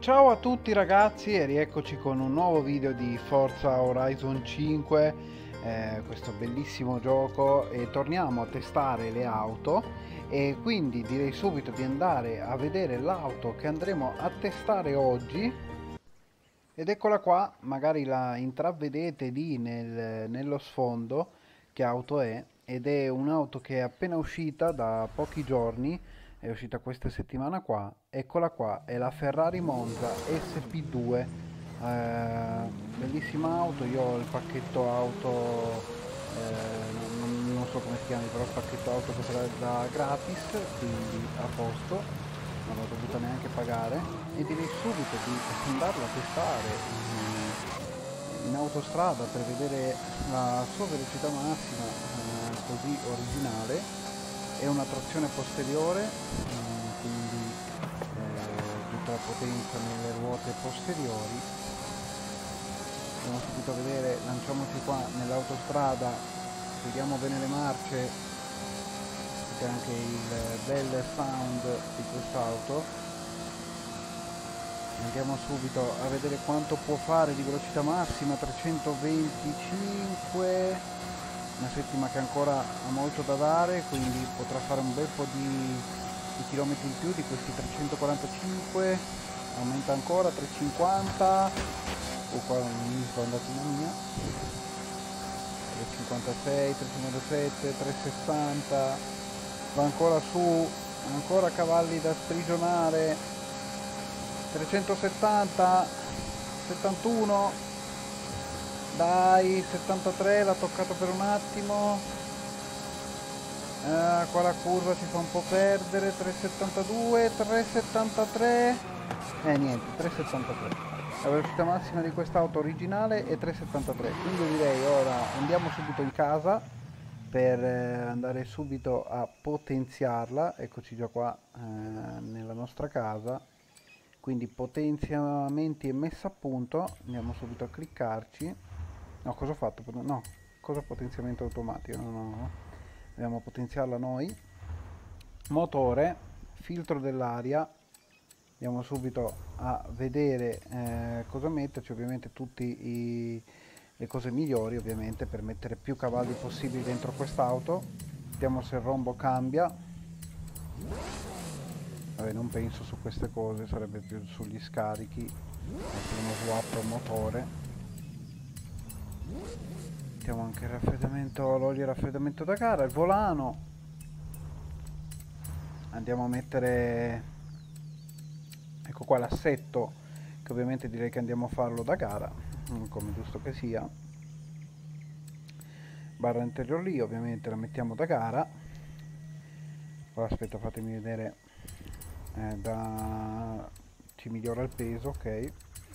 Ciao a tutti ragazzi e rieccoci con un nuovo video di Forza Horizon 5, questo bellissimo gioco, e torniamo a testare le auto e quindi direi subito di andare a vedere l'auto che andremo a testare oggi. Ed eccola qua, magari la intravedete lì nello sfondo che auto è, ed è un'auto che è appena uscita da pochi giorni, è uscita questa settimana qua. Eccola qua, è la Ferrari Monza SP2, bellissima auto. Io ho il pacchetto auto, non so come si chiami, però il pacchetto auto che te la dà gratis, quindi a posto, non l'ho dovuta neanche pagare, e direi subito di andarla a testare in autostrada per vedere la sua velocità massima, così originale. È una trazione posteriore, quindi tutta la potenza nelle ruote posteriori. Andiamo subito a vedere, lanciamoci qua nell'autostrada, vediamo bene le marce, c'è anche il bel sound di quest'auto. Andiamo subito a vedere quanto può fare di velocità massima, 325, una settima che ancora ha molto da dare, quindi potrà fare un bel po' di chilometri in più di questi 345, aumenta ancora, 350, qua mi sono andato una mia, 356, 357, 360, va ancora su, ancora cavalli da sprigionare, 370, 71, dai, 73, l'ha toccato per un attimo, qua la curva ci fa un po' perdere, 372, 373, niente, 373. La velocità massima di quest'auto originale è 373, quindi direi ora andiamo subito in casa per andare subito a potenziarla. Eccoci già qua nella nostra casa, quindi potenziamenti e messa a punto. Andiamo subito a cliccarci. No, cosa ho fatto? No, cosa potenziamento automatico? No, dobbiamo potenziarla noi. Motore, filtro dell'aria. Andiamo subito a vedere cosa metterci, ovviamente le cose migliori, ovviamente, per mettere più cavalli possibili dentro quest'auto. Vediamo se il rombo cambia. Vabbè, non penso su queste cose, sarebbe più sugli scarichi. Uno swap motore. Mettiamo anche il raffreddamento, l'olio e raffreddamento da gara, il volano. Andiamo a mettere, ecco qua, l'assetto, che ovviamente direi che andiamo a farlo da gara, come giusto che sia. Barra interior lì, ovviamente la mettiamo da gara. Ora aspetta, fatemi vedere, ci migliora il peso, ok.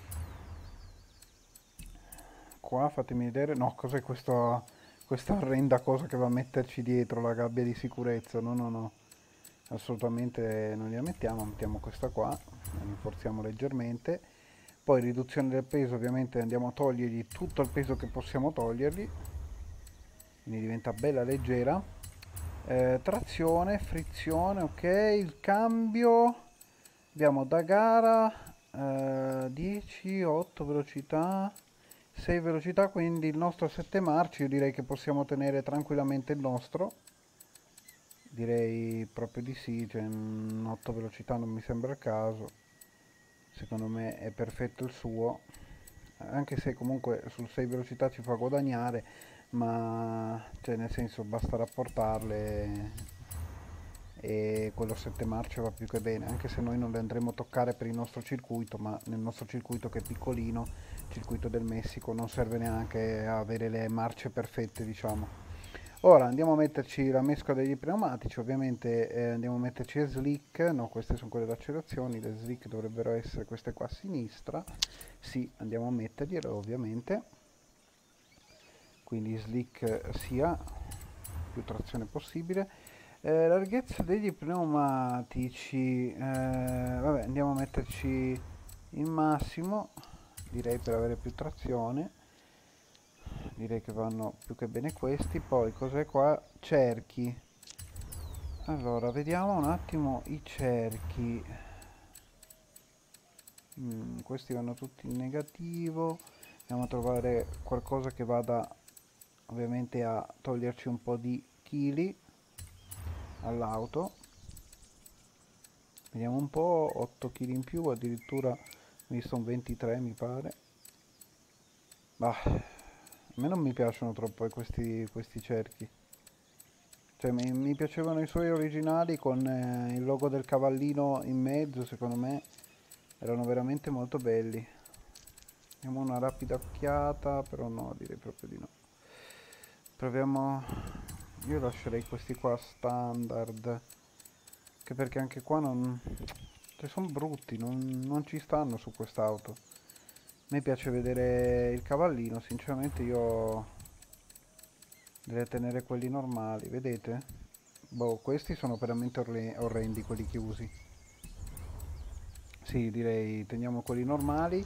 Qua fatemi vedere, no, cos'è questa orrenda cosa che va a metterci dietro la gabbia di sicurezza? No, assolutamente non la mettiamo questa qua, la rinforziamo leggermente. Poi riduzione del peso, ovviamente andiamo a togliergli tutto il peso che possiamo togliergli, quindi diventa bella leggera. Trazione, frizione, ok. Il cambio abbiamo da gara 10, 8 velocità, 6 velocità, quindi il nostro 7 marce io direi che possiamo tenere tranquillamente il nostro. Direi proprio di sì, cioè 8 velocità non mi sembra il caso. Secondo me è perfetto il suo, anche se comunque sul 6 velocità ci fa guadagnare, ma cioè nel senso basta rapportarle e quello 7 marce va più che bene, anche se noi non le andremo a toccare per il nostro circuito, ma nel nostro circuito, che è piccolino, il circuito del Messico, non serve neanche avere le marce perfette, diciamo. Ora andiamo a metterci la mescola degli pneumatici, ovviamente andiamo a metterci le slick, no, queste sono quelle d'accelerazione, le slick dovrebbero essere queste qua a sinistra, sì, andiamo a mettergliele ovviamente, quindi slick sia più trazione possibile. Larghezza degli pneumatici, vabbè, andiamo a metterci il massimo, direi, per avere più trazione. Direi che vanno più che bene questi. Poi cos'è qua? Cerchi. Allora, vediamo un attimo i cerchi. Questi vanno tutti in negativo. Andiamo a trovare qualcosa che vada ovviamente a toglierci un po' di chili all'auto. Vediamo un po', 8 kg in più, addirittura mi sono 23 mi pare. Bah, a me non mi piacciono troppo questi cerchi. Cioè mi piacevano i suoi originali con il logo del cavallino in mezzo, secondo me erano veramente molto belli. Diamo una rapida occhiata, però no, direi proprio di no. Proviamo... Io lascerei questi qua standard, anche perché anche qua non... Cioè sono brutti, non ci stanno su quest'auto. A me piace vedere il cavallino, sinceramente io direi tenere quelli normali, vedete? Boh, questi sono veramente orrendi quelli chiusi. Sì, direi teniamo quelli normali.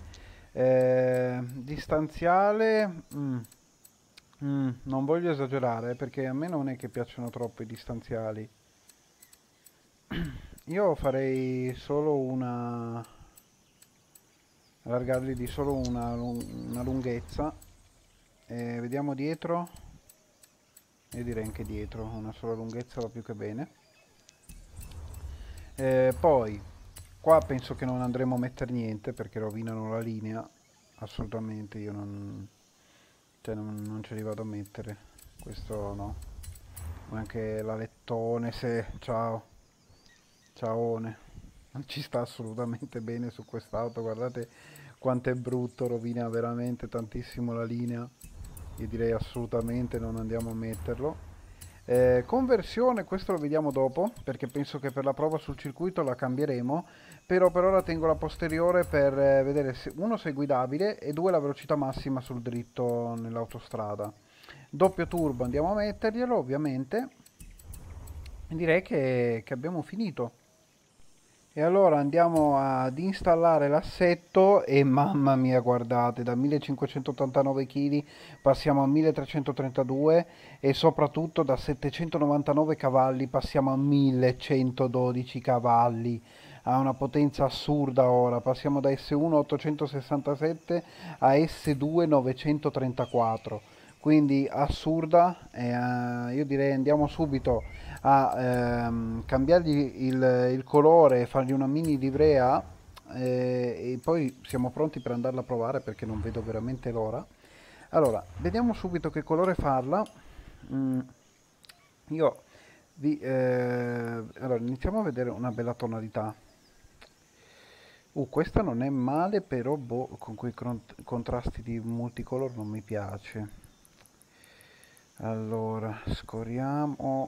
Distanziale, non voglio esagerare perché a me non è che piacciono troppo i distanziali. Io farei solo allargarli di solo una lunghezza. Vediamo dietro. Io direi anche dietro, una sola lunghezza va più che bene. Poi, qua penso che non andremo a mettere niente perché rovinano la linea. Assolutamente, io non, cioè non ce li vado a mettere. Questo no. Anche l'alettone, se... Ciao, ciaone. Non ci sta assolutamente bene su quest'auto, guardate quanto è brutto, rovina veramente tantissimo la linea. Io direi assolutamente non andiamo a metterlo. Conversione, questo lo vediamo dopo, perché penso che per la prova sul circuito la cambieremo, però per ora tengo la posteriore per vedere se, uno se è guidabile e due la velocità massima sul dritto nell'autostrada. Doppio turbo andiamo a metterglielo, ovviamente. E direi che abbiamo finito. E allora andiamo ad installare l'assetto e mamma mia, guardate, da 1589 kg passiamo a 1332 e soprattutto da 799 cavalli passiamo a 1112 cavalli. Ha una potenza assurda ora, passiamo da S1 867 a S2 934. Quindi assurda, io direi andiamo subito a cambiargli il colore, fargli una mini livrea e poi siamo pronti per andarla a provare perché non vedo veramente l'ora. Allora, vediamo subito che colore farla. Mm, io allora, iniziamo a vedere una bella tonalità. Questa non è male, però boh, con quei contrasti di multicolor non mi piace. Allora, scoriamo.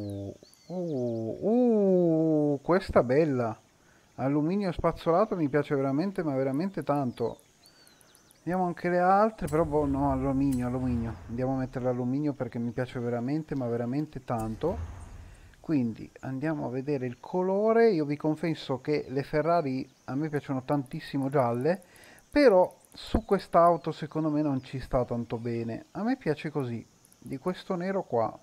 Questa bella. Alluminio spazzolato mi piace veramente, ma veramente tanto. Vediamo anche le altre, però boh, no, alluminio, alluminio. Andiamo a mettere l'alluminio perché mi piace veramente, ma veramente tanto. Quindi andiamo a vedere il colore. Io vi confesso che le Ferrari a me piacciono tantissimo gialle, però su quest'auto secondo me non ci sta tanto bene. A me piace così, di questo nero qua.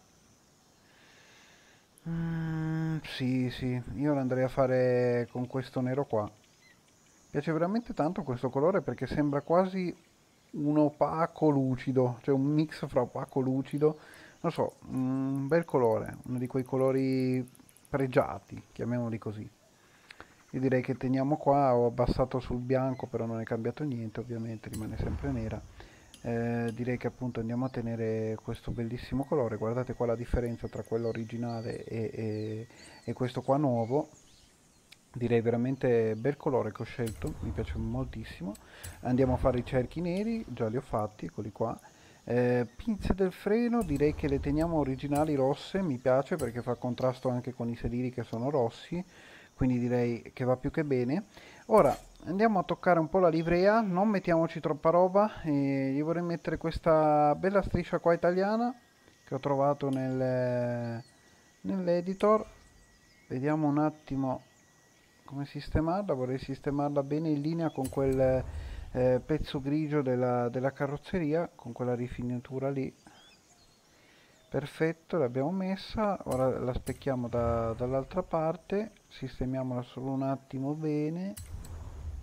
Sì, sì, io l'andrei a fare con questo nero qua. Piace veramente tanto questo colore perché sembra quasi un opaco lucido, cioè un mix fra opaco e lucido. Non so, un bel colore, uno di quei colori pregiati, chiamiamoli così. Io direi che teniamo qua, ho abbassato sul bianco, però non è cambiato niente, ovviamente rimane sempre nera. Direi che appunto andiamo a tenere questo bellissimo colore, guardate qua la differenza tra quello originale e questo qua nuovo. Direi veramente bel colore che ho scelto, mi piace moltissimo. Andiamo a fare i cerchi neri, già li ho fatti, eccoli qua. Pinze del freno, direi che le teniamo originali rosse, mi piace perché fa contrasto anche con i sedili che sono rossi, quindi direi che va più che bene. Ora andiamo a toccare un po' la livrea, non mettiamoci troppa roba, gli vorrei mettere questa bella striscia qua italiana che ho trovato nell'editor. Vediamo un attimo come sistemarla, vorrei sistemarla bene in linea con quel pezzo grigio della carrozzeria, con quella rifinitura lì. Perfetto, l'abbiamo messa, ora la specchiamo dall'altra parte, sistemiamola solo un attimo bene.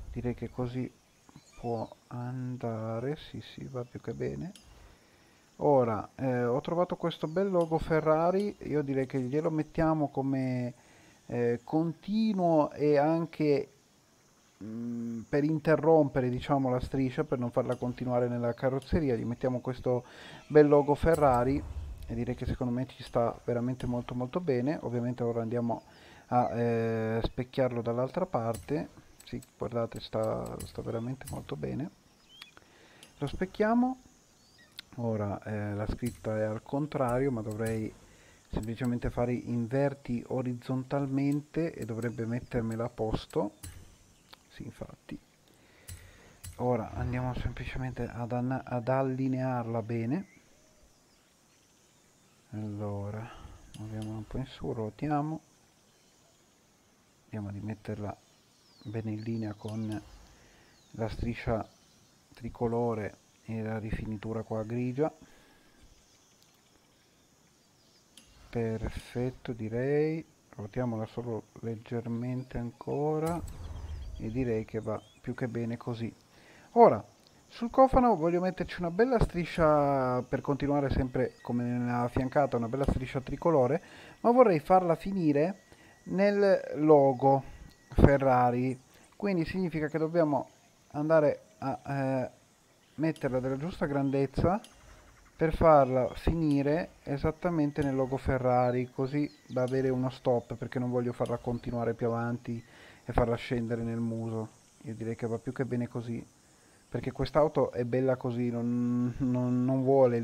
direi che così può andare. Sì, sì, va più che bene. Ora, ho trovato questo bel logo Ferrari, io direi che glielo mettiamo come continuo e anche per interrompere, diciamo, la striscia, per non farla continuare nella carrozzeria, gli mettiamo questo bel logo Ferrari e direi che secondo me ci sta veramente molto molto bene. Ovviamente ora andiamo a specchiarlo dall'altra parte. Sì, guardate, sta veramente molto bene. Lo specchiamo. Ora la scritta è al contrario, ma dovrei semplicemente fare inverti orizzontalmente e dovrebbe mettermela a posto. Sì, infatti. Ora andiamo semplicemente ad allinearla bene. Allora, muoviamola un po' in su, ruotiamo. Vediamo di metterla bene in linea con la striscia tricolore e la rifinitura qua grigia. Perfetto, direi. Ruotiamola solo leggermente ancora e direi che va più che bene così. Ora, sul cofano voglio metterci una bella striscia, per continuare sempre come nella fiancata, una bella striscia tricolore, ma vorrei farla finire nel logo Ferrari. Quindi significa che dobbiamo andare a metterla della giusta grandezza per farla finire esattamente nel logo Ferrari, così da avere uno stop, perché non voglio farla continuare più avanti e farla scendere nel muso. Io direi che va più che bene così, perché quest'auto è bella così, non vuole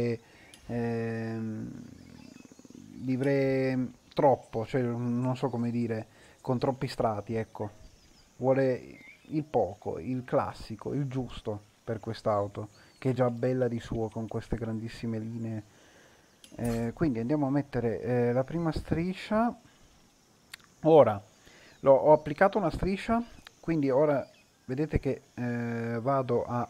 livree troppo, cioè non so come dire, con troppi strati, ecco. Vuole il poco, il classico, il giusto per quest'auto, che è già bella di suo con queste grandissime linee. Quindi andiamo a mettere la prima striscia. Ora ho applicato una striscia, quindi ora vedete che vado a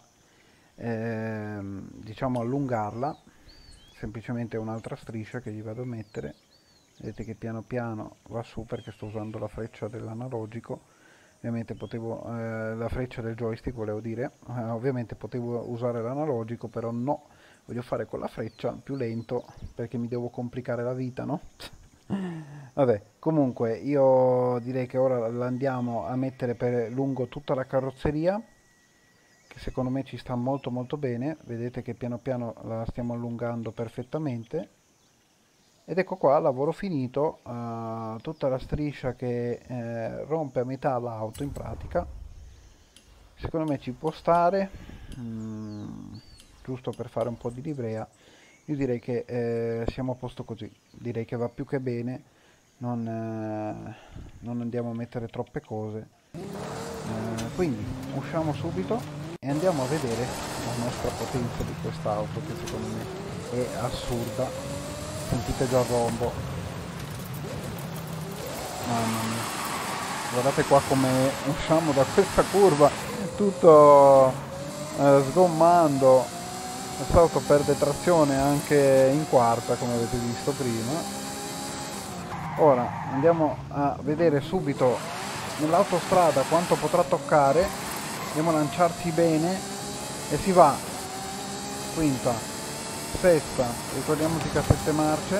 diciamo allungarla, semplicemente un'altra striscia che gli vado a mettere. Vedete che piano piano va su perché sto usando la freccia dell'analogico. Ovviamente potevo, la freccia del joystick volevo dire, ovviamente potevo usare l'analogico, però no, voglio fare con la freccia più lento perché mi devo complicare la vita, no? Vabbè, comunque io direi che ora la andiamo a mettere per lungo tutta la carrozzeria, che secondo me ci sta molto molto bene. Vedete che piano piano la stiamo allungando perfettamente. Ed ecco qua, lavoro finito, tutta la striscia che rompe a metà l'auto in pratica. Secondo me ci può stare, giusto per fare un po' di livrea. Io direi che siamo a posto così, direi che va più che bene, non andiamo a mettere troppe cose. Quindi usciamo subito e andiamo a vedere la nostra potenza di quest'auto, che secondo me è assurda. Sentite già il rombo, mamma mia, guardate qua come usciamo da questa curva, tutto sgommando. Quest'auto perde trazione anche in quarta, come avete visto prima. Ora andiamo a vedere subito nell'autostrada quanto potrà toccare, andiamo a lanciarci bene e si va. Quinta, sesta, ricordiamoci che ha 7 marce.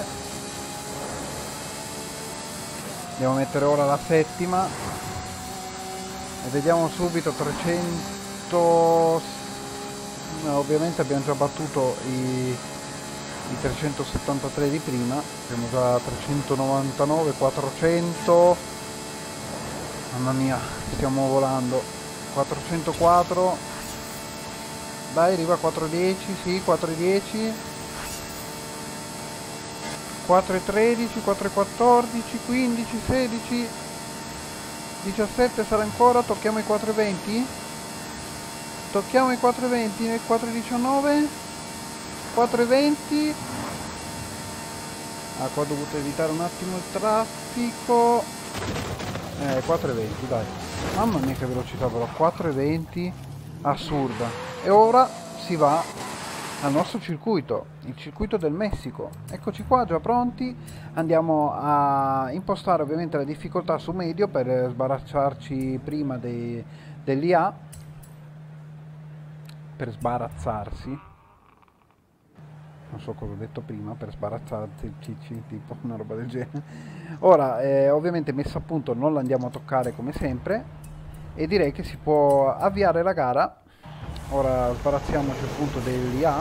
Andiamo a mettere ora la settima e vediamo subito 300. Ovviamente abbiamo già battuto i 373 di prima, abbiamo già 399, 400. Mamma mia, stiamo volando. 404. Dai, arriva a 410, sì, 410, 413, 414, 15, 16, 17 sarà ancora, tocchiamo i 420? Tocchiamo i 420 nel 419, 420. Ah, qua ho dovuto evitare un attimo il traffico. 420, dai. Mamma mia che velocità però, 420, assurda. E ora si va al nostro circuito, il circuito del Messico. Eccoci qua già pronti. Andiamo a impostare ovviamente la difficoltà su medio per sbaracciarci prima dell'IA per sbarazzarsi, non so cosa ho detto prima, per sbarazzarsi il cicci, tipo una roba del genere. Ora ovviamente messa a punto non la andiamo a toccare come sempre e direi che si può avviare la gara. Ora sbarazziamoci appunto dell'IA,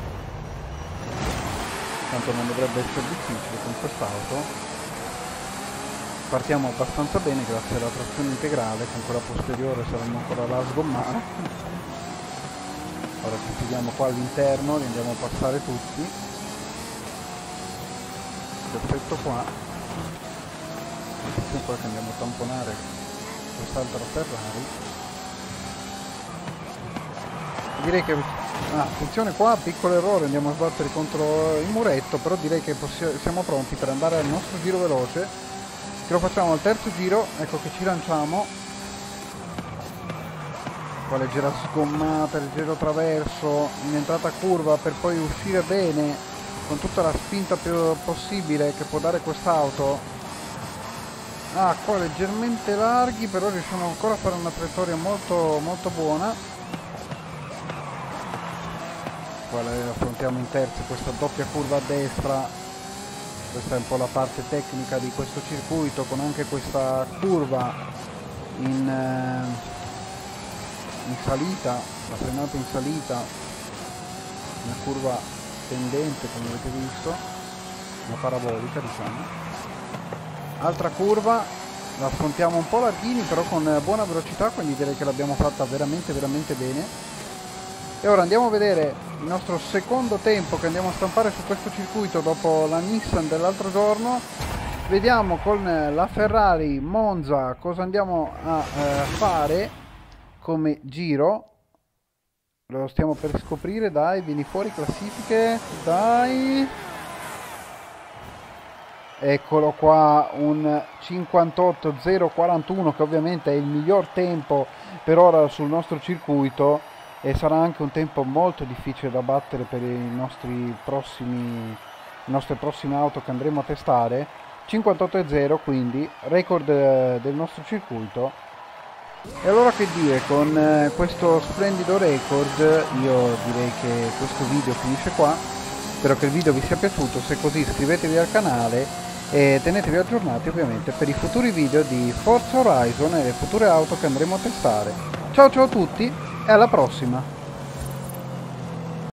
tanto non dovrebbe essere difficile con quest'auto. Partiamo abbastanza bene grazie alla trazione integrale, con quella posteriore saremmo ancora là a sgommare. Ora ci chiudiamo qua all'interno, li andiamo a passare tutti. Perfetto qua. Attenzione qua che andiamo a tamponare quest'altra Ferrari. Direi che... attenzione qua, piccolo errore, andiamo a sbattere contro il muretto, però direi che siamo pronti per andare al nostro giro veloce. Che lo facciamo al terzo giro, ecco che ci lanciamo. Qua leggera sgommata, leggero traverso in entrata curva per poi uscire bene con tutta la spinta più possibile che può dare quest'auto. Qua leggermente larghi, però riusciamo ancora a fare una traiettoria molto molto buona. Qua la affrontiamo in terza, questa doppia curva a destra. Questa è un po' la parte tecnica di questo circuito, con anche questa curva in salita, la frenata in salita, una curva tendente come avete visto, una parabolica diciamo. Altra curva, la affrontiamo un po' larghini però con buona velocità, quindi direi che l'abbiamo fatta veramente veramente bene. E ora andiamo a vedere il nostro secondo tempo che andiamo a stampare su questo circuito dopo la Nissan dell'altro giorno. Vediamo con la Ferrari Monza cosa andiamo a fare come giro. Lo stiamo per scoprire, dai, vieni fuori classifiche, dai. Eccolo qua, un 58.041 che ovviamente è il miglior tempo per ora sul nostro circuito. E sarà anche un tempo molto difficile da battere per le nostre prossime auto che andremo a testare. 58.0, quindi record del nostro circuito. E allora che dire, con questo splendido record io direi che questo video finisce qua. Spero che il video vi sia piaciuto, se è così iscrivetevi al canale e tenetevi aggiornati ovviamente per i futuri video di Forza Horizon e le future auto che andremo a testare. Ciao ciao a tutti e alla prossima!